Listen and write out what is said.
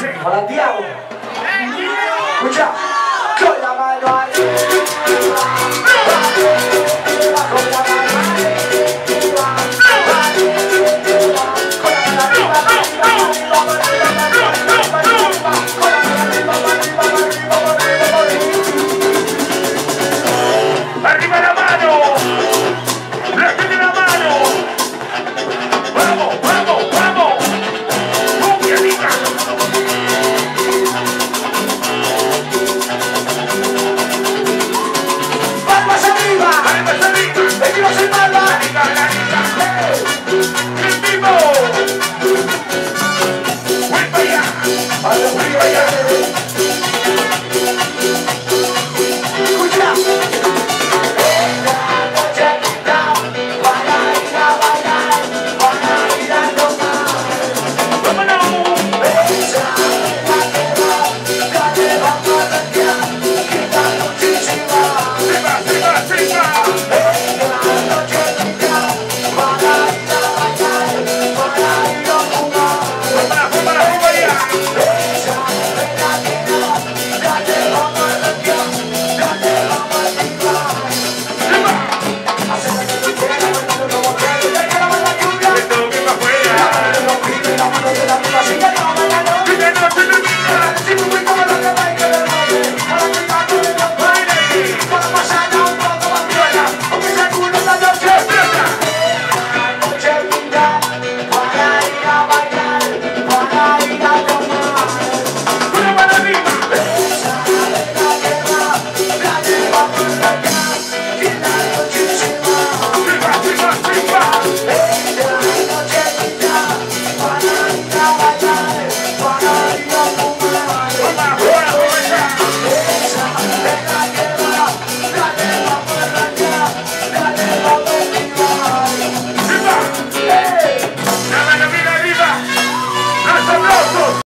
Para Tiago. Escucha. Con la mano arriba. Con la mano arriba. ¡Arriba la mano! ¡Levante la mano! ¡Vamos, vamos, vamos! ¡Cumbia, ¡Palmas arriba! ¡Palmas arriba! ¡Venimos en palmas! ¡En vivo! ¡Voy para allá! ¡Voy para allá!